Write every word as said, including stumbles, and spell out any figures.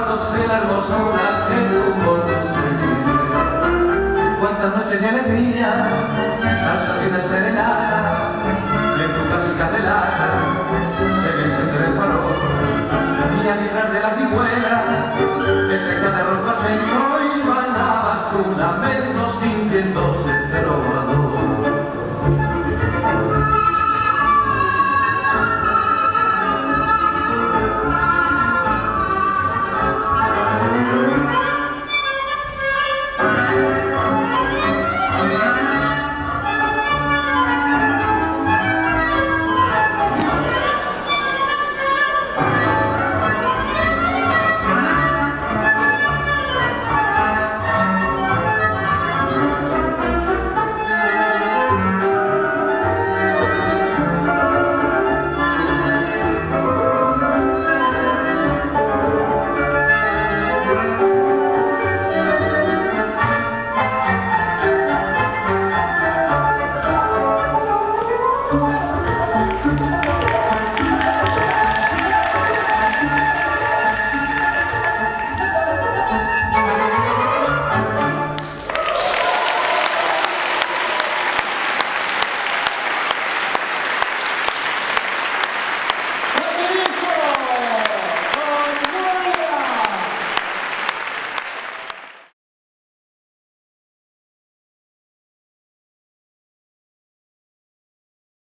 llevándose la hermosura que tuvo tu sencillez. Cuántas noches de alegría, canción de serenata, y en tu casita de lata se le enciende el farol. Y al librar de la vihuela, entre cada ropa se entró y banaba su lamento sintiéndose trova.